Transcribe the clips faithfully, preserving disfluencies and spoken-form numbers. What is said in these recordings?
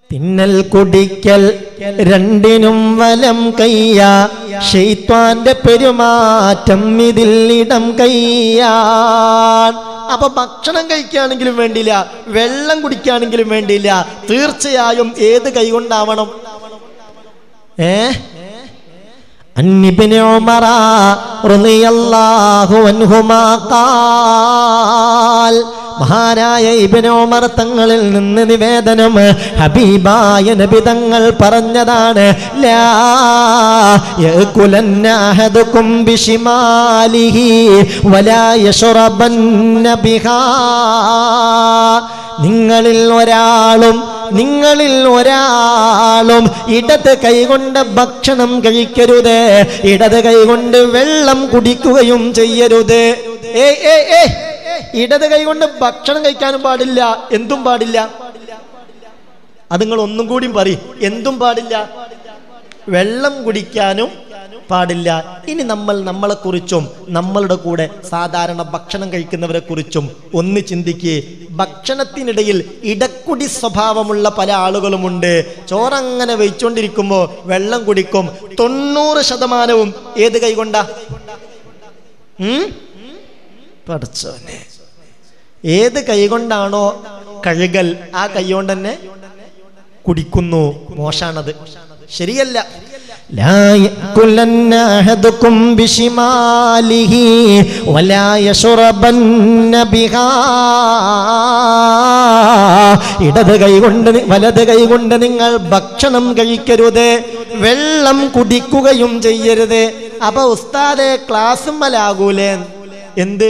തിന്നൽ കുടിക്കൽ രണ്ടിനും വലം കയ്യ, ശൈത്വാന്റെ പെരുമാറ്റം ഇതിൽ ഇടം കയ്യാൻ. അപ്പൊ ഭക്ഷണം കഴിക്കുകയാണെങ്കിലും വേണ്ടില്ല, വെള്ളം കുടിക്കുകയാണെങ്കിലും വേണ്ടില്ല, തീർച്ചയായും ഏത് കൈകൊണ്ടാവണം? ഏ അന്നിബ്നു ഉമറ റളിയല്ലാഹു അൻഹുമാ ഖാൽ, മഹാനായ ഇബ്നു ഉമർ തങ്ങളിൽ നിന്ന് നിവേദനം, ഹബീബായ നബി തങ്ങൾ പറഞ്ഞതാണ്, ലാ യഅകുലന്ന അഹദുകും ബിശിമാലിഹി വലാ യശ്റബന്ന ബിഹാ. നിങ്ങളിൽ ഒരാളും നിങ്ങളിൽ ഒരാളും ഇടത് കൈകൊണ്ട് ഭക്ഷണം കഴിക്കരുത്, ഇടത് കൈകൊണ്ട് വെള്ളം കുടിക്കുകയും ചെയ്യരുത്. ഏ ഏ ഏ ഇടത് കൈകൊണ്ട് ഭക്ഷണം കഴിക്കാനും പാടില്ല, എന്തും പാടില്ല. അത് നിങ്ങൾ ഒന്നും കൂടിയും പറയും, എന്തും പാടില്ല, വെള്ളം കുടിക്കാനും പാടില്ല. ഇനി നമ്മൾ നമ്മളെ കുറിച്ചും നമ്മളുടെ കൂടെ സാധാരണ ഭക്ഷണം കഴിക്കുന്നവരെ കുറിച്ചും ഒന്ന് ചിന്തിക്കുക. ഭക്ഷണത്തിനിടയിൽ ഇടക്കുടി സ്വഭാവമുള്ള പല ആളുകളുമുണ്ട്. ചോറങ്ങനെ വെച്ചുകൊണ്ടിരിക്കുമ്പോൾ വെള്ളം കുടിക്കും. തൊണ്ണൂറ് ശതമാനവും ഏത് കൈകൊണ്ടാ? ഉം പഠിച്ചോനെ, ഏത് കൈകൊണ്ടാണോ കഴുകൽ ആ കൈകൊണ്ട് തന്നെ കുടിക്കുന്നു. മോശാണത്, ശരിയല്ല. ലാ യഅകുലന്ന അഹദുകും ബിശിമാലിഹി വലാ യശ്റബന്ന ബിഹാ. ഇടത് കൈകൊണ്ട് വലത് കൈകൊണ്ട് നിങ്ങൾ ഭക്ഷണം കഴിക്കരുത്, വെള്ളം കുടിക്കുകയും ചെയ്യരുത്. അപ്പൊ ഉസ്താദെ ക്ലാസ്സും മലാകൂലേ? എന്ത്?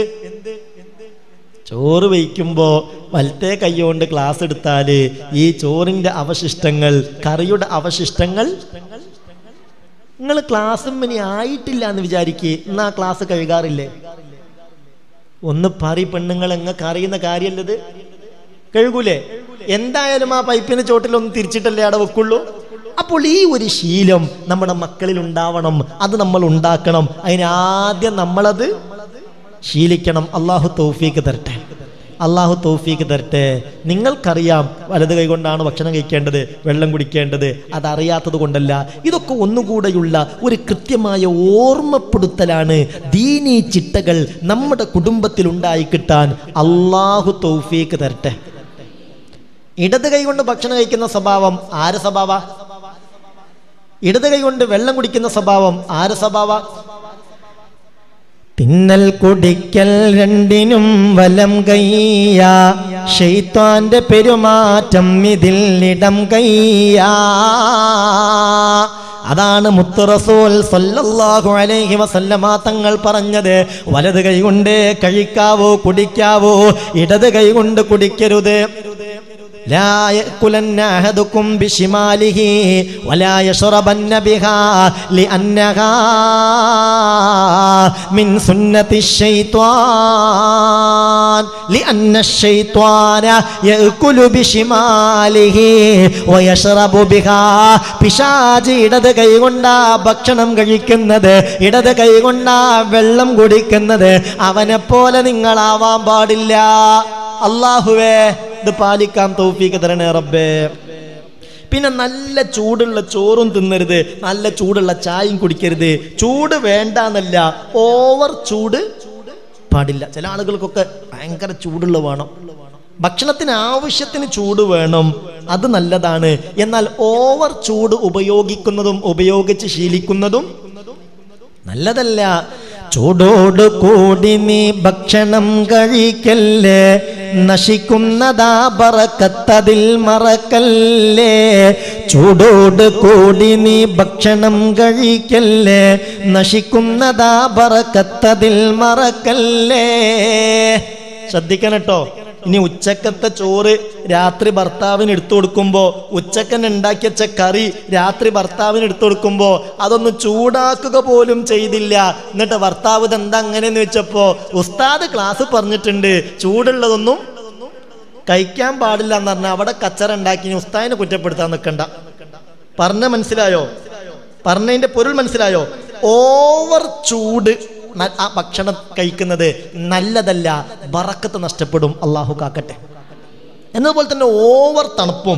ചോറ് വയ്ക്കുമ്പോ വലത്തെ കൈകൊണ്ട് ക്ലാസ് എടുത്താല് ഈ ചോറിന്റെ അവശിഷ്ടങ്ങൾ, കറിയുടെ അവശിഷ്ടങ്ങൾ, നിങ്ങൾ ക്ലാസ്സും ഇനി ആയിട്ടില്ല എന്ന് വിചാരിക്കേ, എന്നാ ക്ലാസ് കഴുകാറില്ലേ? ഒന്ന് പറ പെണ്ണുങ്ങൾ, എങ്ങൾക്ക് അറിയുന്ന കാര്യല്ലത്, കഴുകൂലേ? എന്തായാലും ആ പൈപ്പിന് ചോട്ടിലൊന്ന് തിരിച്ചിട്ടല്ലേ അവിടെ വെക്കുള്ളൂ. അപ്പോൾ ഈ ഒരു ശീലം നമ്മുടെ മക്കളിൽ ഉണ്ടാവണം, അത് നമ്മൾ ഉണ്ടാക്കണം. അതിനാദ്യം നമ്മളത് ശീലിക്കണം. അള്ളാഹു തൗഫീക്ക് തരട്ടെ, അള്ളാഹു തൗഫീക്ക് തരട്ടെ. നിങ്ങൾക്കറിയാം വലത് കൈകൊണ്ടാണ് ഭക്ഷണം കഴിക്കേണ്ടത്, വെള്ളം കുടിക്കേണ്ടത്. അതറിയാത്തത് കൊണ്ടല്ല, ഇതൊക്കെ ഒന്നുകൂടെയുള്ള ഒരു കൃത്യമായ ഓർമ്മപ്പെടുത്തലാണ്. ദീനീ ചിട്ടകൾ നമ്മുടെ കുടുംബത്തിൽ ഉണ്ടായി കിട്ടാൻ അള്ളാഹു തൗഫീക്ക് തരട്ടെ. ഇടത് കൈകൊണ്ട് ഭക്ഷണം കഴിക്കുന്ന സ്വഭാവം ആര് സ്വഭാവ? ഇടത് കൈകൊണ്ട് വെള്ളം കുടിക്കുന്ന സ്വഭാവം ആര് സ്വഭാവ? തിന്നൽ കുടിക്കൽ രണ്ടിനും വലം കയ്യ, ശൈത്വാന്റെ പെരുമാറ്റം ഇതിൽ ഇടം കയ്യ. അതാണ് മുത്ത് റസൂൽ സല്ലല്ലാഹു അലൈഹി വസല്ലമ തങ്ങൾ പറഞ്ഞത്. വലത് കൈകൊണ്ട് കഴിക്കാവോ കുടിക്കാവോ, ഇടത് കൈകൊണ്ട് കുടിക്കരുത്. ലാ യഅകുലന്ന അഹദുകും ബിശിമാലിഹി വലാ യശ്റബന്ന ബിഹാ ലിഅന്നഹാ മിൻ സുന്നത്തി ശൈത്വാൻ ലിഅന്ന ശൈത്വാന യഅകുലു ബിശിമാലിഹി വയശ്റബു ബിഹാ. പിശാച് ഇടത് കൈകൊണ്ടാ ഭക്ഷണം കഴിക്കുന്നത്, ഇടത് കൈകൊണ്ടാ വെള്ളം കുടിക്കുന്നത്. അവനെ പോലെ നിങ്ങളാവാൻ പാടില്ല. അല്ലാഹുവേ ഇത് പാലിക്കാൻ തൗഫീഖ് തരണേ റബ്ബേ. പിന്നെ നല്ല ചൂടുള്ള ചോറും തിന്നരുത്, നല്ല ചൂടുള്ള ചായയും കുടിക്കരുത്. ചൂട് വേണ്ടെന്നല്ല, ഓവർ ചൂട് പാടില്ല. ചില ആളുകൾക്കൊക്കെ ഭയങ്കര ചൂടുള്ള വേണം, ഭക്ഷണത്തിന് ആവശ്യത്തിന് ചൂട് വേണം, അത് നല്ലതാണ്. എന്നാൽ ഓവർ ചൂട് ഉപയോഗിക്കുന്നതും ഉപയോഗിച്ച് ശീലിക്കുന്നതും നല്ലതല്ല. ചൂടോട് കൂടി നീ ഭക്ഷണം കഴിക്കല്ലേ, നശിക്കുന്നതാ ബറക്കത്തതിൽ മറക്കല്ലേ. ചൂടോട് കൂടി നീ ഭക്ഷണം കഴിക്കല്ലേ, നശിക്കുന്നതാ ബറക്കത്തതിൽ മറക്കല്ലേ. ശ്രദ്ധിക്കണം കേട്ടോ. ഇനി ഉച്ചക്കത്തെ ചോറ് രാത്രി ഭർത്താവിന് എടുത്തു കൊടുക്കുമ്പോൾ, ഉച്ചക്കൻ ഉണ്ടാക്കി വെച്ച കറി രാത്രി ഭർത്താവിന് എടുത്തു കൊടുക്കുമ്പോൾ അതൊന്ന് ചൂടാക്കുക പോലും ചെയ്തില്ല. എന്നിട്ട് ഭർത്താവ് ഇതെന്താ അങ്ങനെയെന്ന് വെച്ചപ്പോ ഉസ്താദ് ക്ലാസ് പറഞ്ഞിട്ടുണ്ട് ചൂടുള്ളതൊന്നും കഴിക്കാൻ പാടില്ല എന്ന് പറഞ്ഞാൽ അവിടെ കച്ചറ ഉണ്ടാക്കി ഉസ്താദിനെ കുറ്റപ്പെടുത്താൻ നിൽക്കണ്ട. പറഞ്ഞ മനസ്സിലായോ? പറഞ്ഞതിന്റെ പൊരുൾ മനസ്സിലായോ? ഓവർ ചൂട് ആ ഭക്ഷണം കഴിക്കുന്നത് നല്ലതല്ല, ബറക്കത്ത് നഷ്ടപ്പെടും. അള്ളാഹു കാക്കട്ടെ. എന്നതുപോലെ തന്നെ ഓവർ തണുപ്പും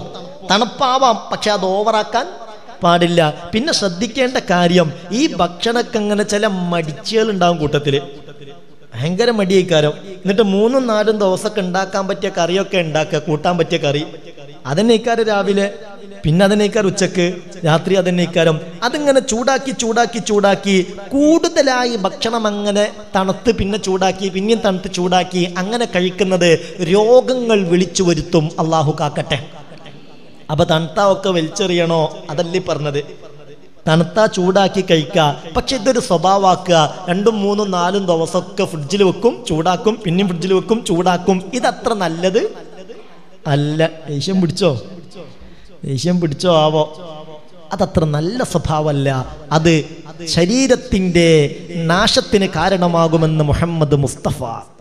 തണുപ്പാവാം, പക്ഷെ അത് ഓവറാക്കാൻ പാടില്ല. പിന്നെ ശ്രദ്ധിക്കേണ്ട കാര്യം, ഈ ഭക്ഷണമൊക്കെ അങ്ങനെ ചില മടിച്ചുകൾ ഉണ്ടാവും കൂട്ടത്തില്, ഭയങ്കര മടിയേക്കാരം. എന്നിട്ട് മൂന്നും നാലും ദിവസമൊക്കെ ഉണ്ടാക്കാൻ പറ്റിയ കറിയൊക്കെ ഉണ്ടാക്കുക, കൂട്ടാൻ പറ്റിയ കറി അതന്നെക്കാരം രാവിലെ, പിന്നെ അതന്നെക്കാരം ഉച്ചക്ക്, രാത്രി അതന്നെക്കാരം. അതിങ്ങനെ ചൂടാക്കി ചൂടാക്കി ചൂടാക്കി കൂടുതലായി ഭക്ഷണം അങ്ങനെ തണുത്ത് പിന്നെ ചൂടാക്കി പിന്നെയും തണുത്ത് ചൂടാക്കി അങ്ങനെ കഴിക്കുന്നത് രോഗങ്ങൾ വിളിച്ചു വരുത്തും. അള്ളാഹു കാക്കട്ടെ. അപ്പൊ തണുത്താ ഒക്കെ വലിച്ചെറിയണോ? അതല്ലേ പറഞ്ഞത്. തണുത്താ ചൂടാക്കി കഴിക്കുക, പക്ഷെ ഇതൊരു സ്വഭാവമാക്കുക. രണ്ടും മൂന്നും നാലും ദിവസമൊക്കെ ഫ്രിഡ്ജിൽ വെക്കും, ചൂടാക്കും, പിന്നെയും ഫ്രിഡ്ജിൽ വെക്കും, ചൂടാക്കും. ഇതത്ര നല്ലത് അല്ല. ദേഷ്യം പിടിച്ചോ ദേഷ്യം പിടിച്ചോ ആവോ? അതത്ര നല്ല സ്വഭാവമല്ല. അത് ശരീരത്തിന്റെ നാശത്തിന് കാരണമാകുമെന്ന് മുഹമ്മദ് മുസ്തഫ